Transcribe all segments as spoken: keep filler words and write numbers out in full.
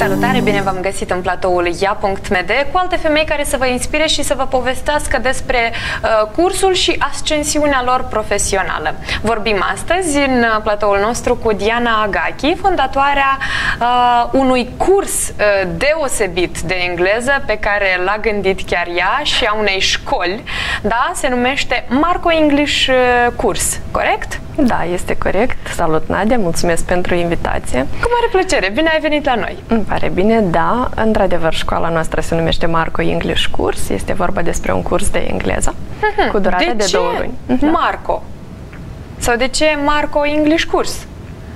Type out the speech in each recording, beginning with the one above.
Salutare, bine v-am găsit în platoul ia punct m d cu alte femei care să vă inspire și să vă povestească despre uh, cursul și ascensiunea lor profesională. Vorbim astăzi în platoul nostru cu Diana Agachi, fondatoarea uh, unui curs uh, deosebit de engleză pe care l-a gândit chiar ea și a unei școli, da? Se numește Marco English Curs, corect? Da, este corect. Salut, Nadia, mulțumesc pentru invitație. Cu mare plăcere, bine ai venit la noi. Îmi pare bine, da. Într-adevăr, școala noastră se numește Marco English Curs. Este vorba despre un curs de engleză uh-huh. cu durată de, de două luni. Uh-huh. Marco? Sau de ce Marco English Curs?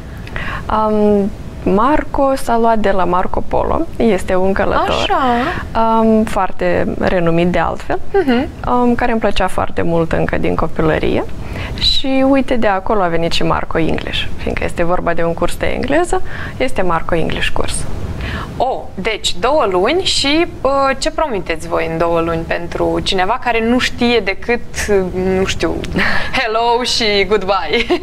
Um, Marco s-a luat de la Marco Polo, este un călător um, foarte renumit de altfel, uh-huh. um, care îmi plăcea foarte mult încă din copilărie și uite, de acolo a venit și Marco English, fiindcă este vorba de un curs de engleză, este Marco English Curs. Oh, deci două luni și uh, ce promiteți voi în două luni pentru cineva care nu știe decât, nu știu, hello și goodbye?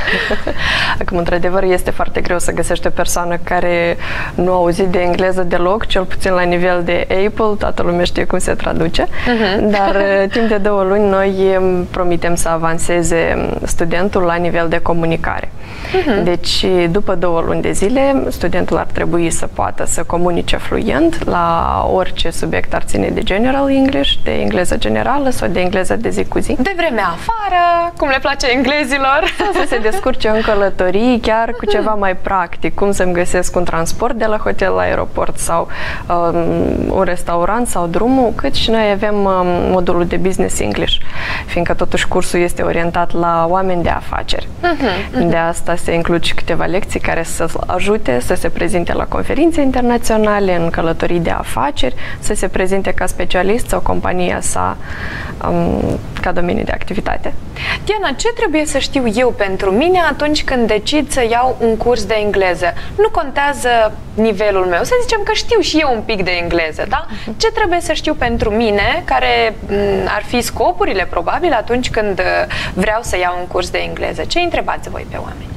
Acum, într-adevăr, este foarte greu să găsești o persoană care nu a auzit de engleză deloc, cel puțin la nivel de Apple, toată lumea știe cum se traduce, uh-huh. dar timp de două luni noi promitem să avanseze studentul la nivel de comunicare. Uh-huh. Deci, după două luni de zile, studentul ar trebui să poată să comunice fluent la orice subiect ar ține de General English, de engleză generală sau de engleză de zi cu zi. De vremea afară, cum le place englezilor. Sau să se descurce în călătorii, chiar cu ceva mai practic, cum să-mi găsesc un transport de la hotel la aeroport sau um, un restaurant sau drumul, cât și noi avem um, modulul de Business English, fiindcă totuși cursul este orientat la oameni de afaceri. Uh-huh, uh-huh. De asta se includ și câteva lecții care să ajute să se prezinte la conferințe internaționale, în călătorii de afaceri, să se prezinte ca specialist sau compania sa um, ca domeniu de activitate. Diana, ce trebuie să știu eu pentru mine atunci când decid să iau un curs de engleză? Nu contează nivelul meu, să zicem că știu și eu un pic de engleză, da? Uh-huh. Ce trebuie să știu pentru mine, care m, ar fi scopurile probabil atunci când vreau să iau un curs de engleză? Ce întrebați voi pe oameni?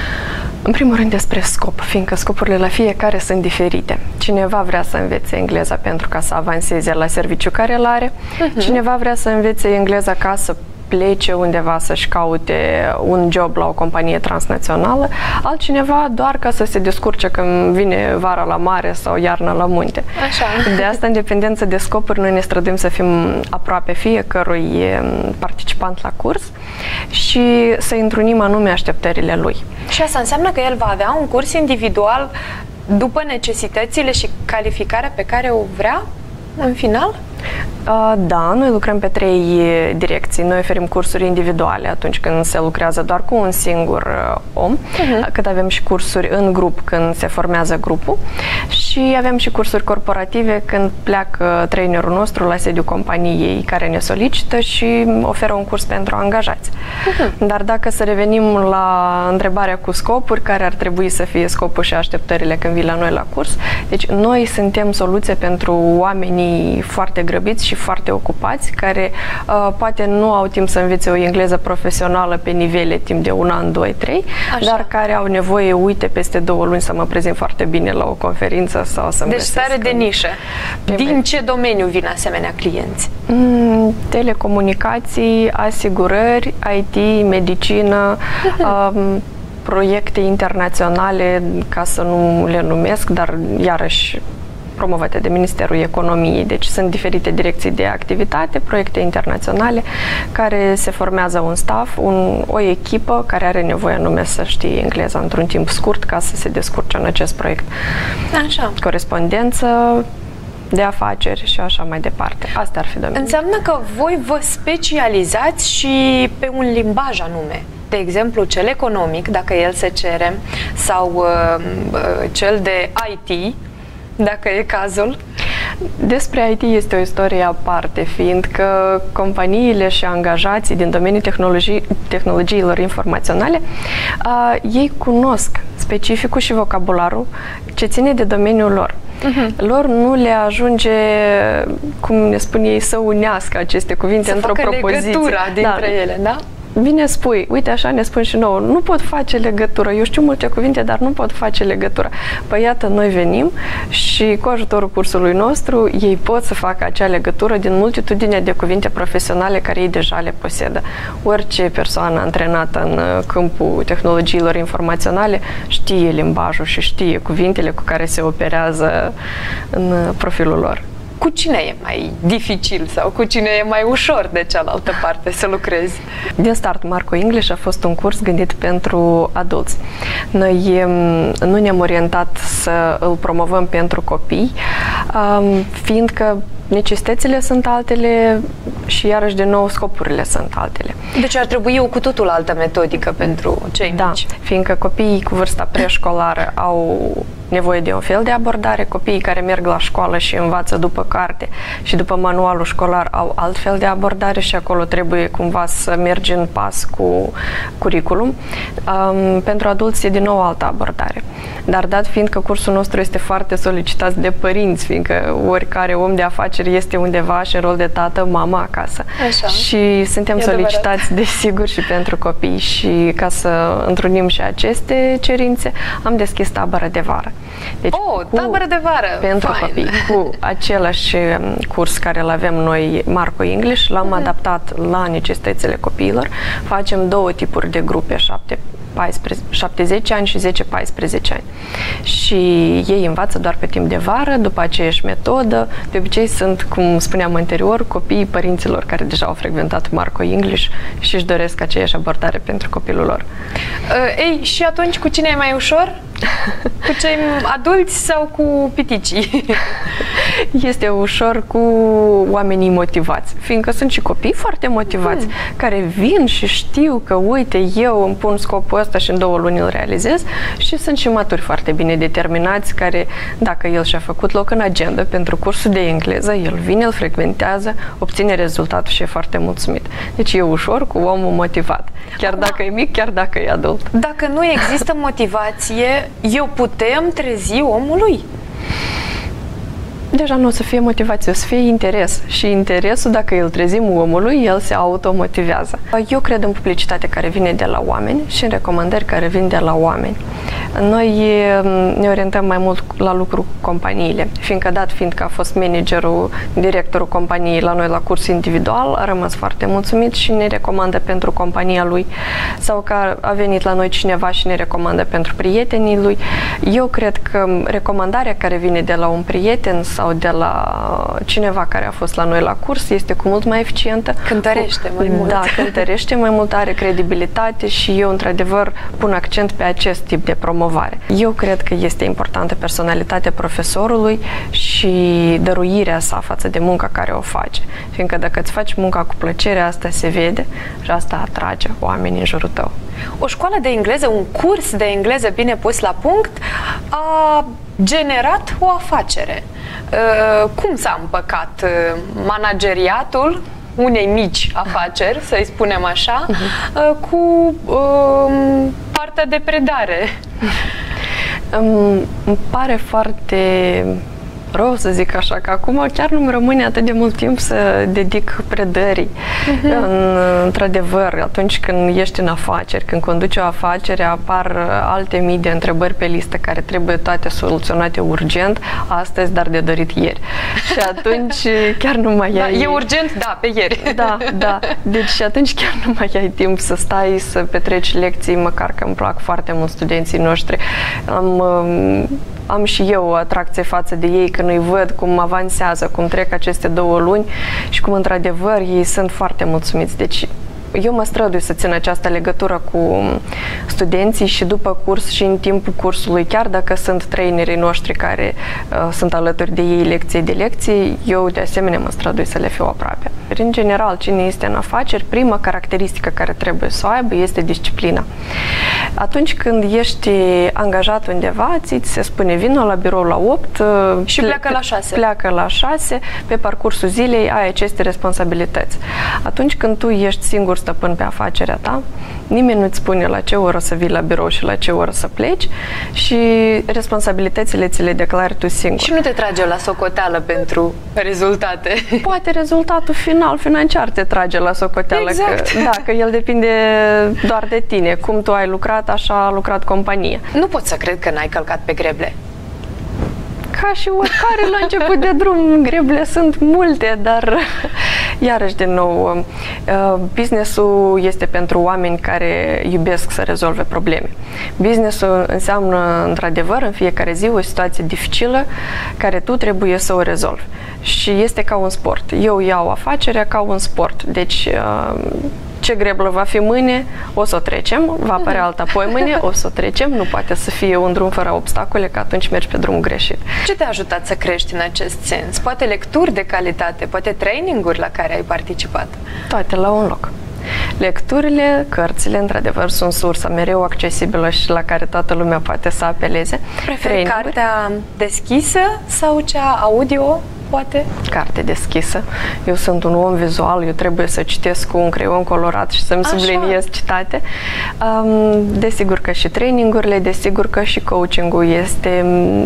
În primul rând despre scop, fiindcă scopurile la fiecare sunt diferite. Cineva vrea să învețe engleza pentru ca să avanseze la serviciu care îl are, uh-huh. cineva vrea să învețe engleza ca să plece undeva să-și caute un job la o companie transnațională, altcineva doar ca să se descurce când vine vara la mare sau iarna la munte. Așa. De asta, în dependență de scopuri, noi ne străduim să fim aproape fiecărui participant la curs și să întrunim anume așteptările lui. Și asta înseamnă că el va avea un curs individual după necesitățile și calificarea pe care o vrea în final? Da, noi lucrăm pe trei direcții. Noi oferim cursuri individuale atunci când se lucrează doar cu un singur om, uh-huh. cât avem și cursuri în grup când se formează grupul și avem și cursuri corporative când pleacă trainerul nostru la sediul companiei care ne solicită și oferă un curs pentru angajați. Uh-huh. Dar dacă să revenim la întrebarea cu scopuri, care ar trebui să fie scopul și așteptările când vii la noi la curs, deci noi suntem soluție pentru oamenii foarte grăbiți și foarte ocupați, care uh, poate nu au timp să învețe o engleză profesională pe nivele timp de un an, doi, trei, Așa. dar care au nevoie, uite, peste două luni să mă prezint foarte bine la o conferință sau să-mi Deci stare de nișă. Din ce domeniu vin asemenea clienți? Mm, telecomunicații, asigurări, I T, medicină, uh-huh. um, proiecte internaționale, ca să nu le numesc, dar iarăși promovate de Ministerul Economiei. Deci sunt diferite direcții de activitate, proiecte internaționale, care se formează un staff, un, o echipă care are nevoie anume să știe engleza într-un timp scurt ca să se descurce în acest proiect. Așa. Corespondență de afaceri și așa mai departe. Astea ar fi domeniul. Înseamnă că voi vă specializați și pe un limbaj anume. De exemplu, cel economic, dacă el se cere, sau uh, cel de I T, dacă e cazul. Despre I T este o istorie aparte, fiindcă companiile și angajații din domeniul tehnologii, tehnologiilor informaționale, uh, ei cunosc specificul și vocabularul ce ține de domeniul lor. Uh-huh. Lor nu le ajunge, cum ne spun ei, să unească aceste cuvinte într-o propoziție. Să facă legătura dintre da. ele, da? bine spui, uite așa ne spun și nouă, nu pot face legătură, eu știu multe cuvinte, dar nu pot face legătură. Păi iată, noi venim și cu ajutorul cursului nostru, ei pot să facă acea legătură din multitudinea de cuvinte profesionale care ei deja le posedă. Orice persoană antrenată în câmpul tehnologiilor informaționale știe limbajul și știe cuvintele cu care se operează în profilul lor. Cu cine e mai dificil sau cu cine e mai ușor de cealaltă parte să lucrezi? Din start, Marco English a fost un curs gândit pentru adulți. Noi nu ne-am orientat să îl promovăm pentru copii, fiindcă necesitățile sunt altele și iarăși de nou scopurile sunt altele. Deci ar trebui o cu totul altă metodică pentru cei da, mici. Fiindcă copiii cu vârsta preșcolară au nevoie de un fel de abordare, copiii care merg la școală și învață după carte și după manualul școlar au alt fel de abordare și acolo trebuie cumva să mergi în pas cu curriculum. Um, pentru adulți e din nou altă abordare. Dar dat fiind că cursul nostru este foarte solicitat de părinți, fiindcă oricare om de afaceri este undeva și în rol de tată, mama acasă. Așa. Și suntem e solicitați, adevărat, desigur, și pentru copii. Și ca să întrunim și aceste cerințe, am deschis tabără de vară. Deci, oh, cu, tabără de vară! Pentru Fine. copii. Cu același curs care îl avem noi, Marco English, l-am uh-huh. adaptat la necesitățile copiilor. Facem două tipuri de grupe, șapte zece ani și zece paisprezece ani. Și ei învață doar pe timp de vară, după aceeași metodă. De obicei sunt, cum spuneam anterior, copiii părinților care deja au frecventat Marco English și își doresc aceeași abordare pentru copilul lor. Uh, ei, și atunci cu cine e mai ușor? Cu cei adulți sau cu piticii? Este ușor cu oamenii motivați, fiindcă sunt și copii foarte motivați, mm. care vin și știu că, uite, eu îmi pun scopul ăsta și în două luni îl realizez, și sunt și maturi foarte bine determinați, care, dacă el și-a făcut loc în agenda pentru cursul de engleză, el vine, îl frecventează, obține rezultatul și e foarte mulțumit. Deci e ușor cu omul motivat, chiar dacă e mic, chiar dacă e adult. Dacă nu există motivație, eu putem trezi omului? Deja nu o să fie motivație, o să fie interes. Și interesul, dacă îl trezim omului, el se automotivează. Eu cred în publicitate care vine de la oameni și în recomandări care vin de la oameni. Noi ne orientăm mai mult la lucru cu companiile, fiindcă dat fiind că a fost managerul, directorul companiei la noi la curs individual, a rămas foarte mulțumit și ne recomandă pentru compania lui, sau că a venit la noi cineva și ne recomandă pentru prietenii lui. Eu cred că recomandarea care vine de la un prieten sau de la cineva care a fost la noi la curs este cu mult mai eficientă. Cântărește mai mult. Da, cântărește mai mult, are credibilitate și eu, într-adevăr, pun accent pe acest tip de promovare. Eu cred că este importantă personalitatea profesorului și dăruirea sa față de munca care o face. Fiindcă dacă îți faci munca cu plăcere, asta se vede și asta atrage oamenii în jurul tău. O școală de engleză, un curs de engleză bine pus la punct, a generat o afacere. Cum s-a împăcat manageriatul unei mici afaceri, să-i spunem așa, uh-huh. cu um, partea de predare? Îmi pare foarte rău să zic așa, că acum chiar nu-mi rămâne atât de mult timp să dedic predării. Uh-huh. În, într-adevăr, atunci când ești în afaceri, când conduci o afacere, apar alte mii de întrebări pe listă care trebuie toate soluționate urgent, astăzi, dar de dorit ieri. Și atunci chiar nu mai da, ai... E urgent, da, pe ieri. Da, da. Deci și atunci chiar nu mai ai timp să stai, să petreci lecții, măcar că îmi plac foarte mult studenții noștri. Am... Am și eu o atracție față de ei când îi văd cum avansează, cum trec aceste două luni și cum, într-adevăr, ei sunt foarte mulțumiți. Deci, eu mă strădui să țin această legătură cu studenții și după curs și în timpul cursului, chiar dacă sunt trainerii noștri care uh, sunt alături de ei lecție de lecții, eu de asemenea mă strădui să le fiu aproape. În general, cine este în afaceri, prima caracteristică care trebuie să o aibă este disciplina. Atunci când ești angajat undeva, ți se spune vină la birou la opt și pleacă la șase. Pleacă la șase, pe parcursul zilei ai aceste responsabilități. Atunci când tu ești singur stăpân pe afacerea ta, nimeni nu-ți spune la ce oră să vii la birou și la ce oră să pleci și responsabilitățile ți le declari tu singur. Și nu te trage la socoteală pentru rezultate. Poate rezultatul final financiar te trage la socoteală, exact. că, da, că el depinde doar de tine. Cum tu ai lucrat, așa a lucrat compania. Nu pot să cred că n-ai călcat pe greble. Ca și oricare la început de drum, greble sunt multe, dar iarăși din nou, business-ul este pentru oameni care iubesc să rezolve probleme. Business-ul înseamnă, într-adevăr, în fiecare zi o situație dificilă care tu trebuie să o rezolvi. Și este ca un sport. Eu iau afacerea ca un sport. Deci, ce greblă va fi mâine, o să o trecem, va apărea alta apoi mâine, o să o trecem, nu poate să fie un drum fără obstacole, că atunci mergi pe drumul greșit. Ce te-a ajutat să crești în acest sens? Poate lecturi de calitate, poate traininguri la care ai participat? Toate la un loc. Lecturile, cărțile, într-adevăr, sunt sursa mereu accesibilă și la care toată lumea poate să apeleze. Preferi cartea deschisă sau cea audio? Poate? Carte deschisă. Eu sunt un om vizual, eu trebuie să citesc cu un creion colorat și să-mi subliniez citate. Um, desigur că și trainingurile, desigur că și coaching-ul este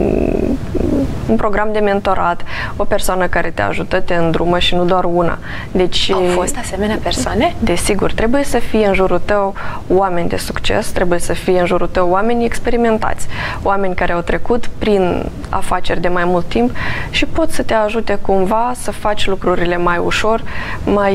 un program de mentorat, o persoană care te ajută, te îndrumă și nu doar una. Deci, au fost asemenea persoane? Desigur, trebuie să fie în jurul tău oameni de succes, trebuie să fie în jurul tău oameni experimentați, oameni care au trecut prin afaceri de mai mult timp și pot să te ajute cumva să faci lucrurile mai ușor, mai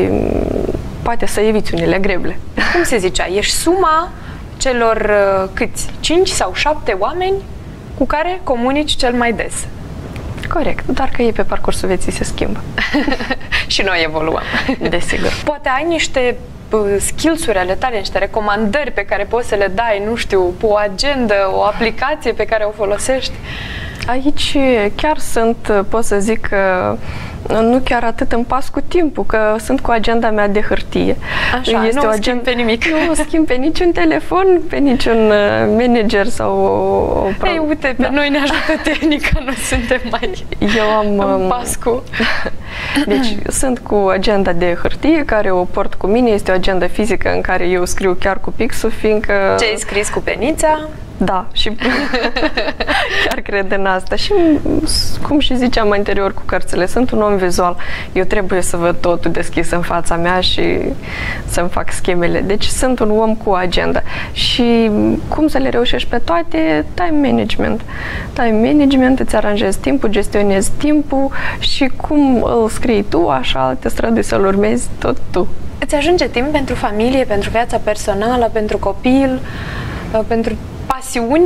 poate să eviți unele greble. Cum se zicea? Ești suma celor câți? cinci sau șapte oameni cu care comunici cel mai des. Corect, doar că ei pe parcursul vieții se schimbă. Și noi evoluăm. Desigur. Poate ai niște skills-uri ale tale, niște recomandări pe care poți să le dai, nu știu, o agendă, o aplicație pe care o folosești? Aici chiar sunt, pot să zic că nu chiar atât în pas cu timpul, că sunt cu agenda mea de hârtie. Așa, este nu o agenda, schimb pe nimic. Nu schimb pe niciun telefon, pe niciun manager sau o... o Ei, uite, pe da. Noi ne ajută tehnica, nu suntem mai Eu am, în pas cu... Deci, sunt cu agenda de hârtie, care o port cu mine, este o agenda fizică în care eu scriu chiar cu pixul, fiindcă... Ce ai scris cu penița? Da, și chiar cred în asta. Și cum și ziceam anterior cu cărțile, sunt un om vizual. Eu trebuie să văd totul deschis în fața mea și să-mi fac schemele. Deci sunt un om cu agenda. Și cum să le reușești pe toate? Time management. Time management, îți aranjezi timpul, gestionezi timpul și cum îl scrii tu, așa te strădui să-l urmezi tot tu. Îți ajunge timp pentru familie, pentru viața personală, pentru copil, pentru pasiuni?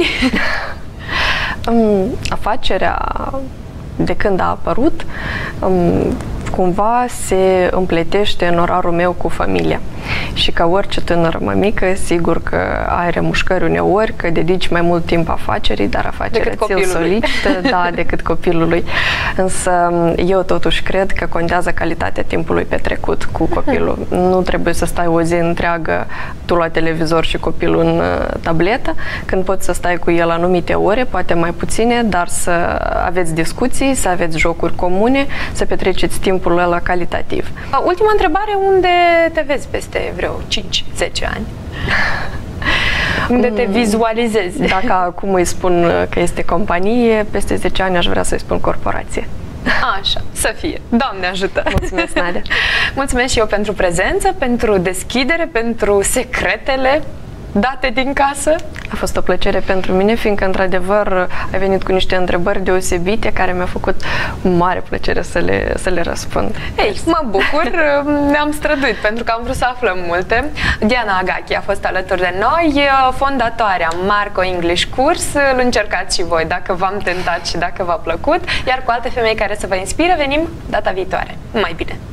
um, afacerea, de când a apărut, um, cumva se împletește în orarul meu cu familia. Și ca orice tânără mămică, sigur că ai remușcări uneori, că dedici mai mult timp afacerii, dar afacerea ți-l solicită, da, decât copilului. Însă eu totuși cred că contează calitatea timpului petrecut cu copilul. Hmm. Nu trebuie să stai o zi întreagă tu la televizor și copilul în tabletă, când poți să stai cu el anumite ore, poate mai puține, dar să aveți discuții, să aveți jocuri comune, să petreceți timpul ăla calitativ. Ultima întrebare, unde te vezi peste vreo cinci zece ani? Unde te vizualizezi? Dacă acum îi spun că este companie, peste zece ani aș vrea să-i spun corporație. Așa, să fie. Doamne ajută! Mulțumesc, Nadia! Mulțumesc și eu pentru prezență, pentru deschidere, pentru secretele date din casă. A fost o plăcere pentru mine, fiindcă, într-adevăr, ai venit cu niște întrebări deosebite care mi-a făcut mare plăcere să le, să le răspund. Ei, mă bucur, ne-am străduit pentru că am vrut să aflăm multe. Diana Agachi a fost alături de noi, fondatoarea Marco English Course. Îl încercați și voi dacă v-am tentat și dacă v-a plăcut, iar cu alte femei care să vă inspire venim data viitoare. Numai bine!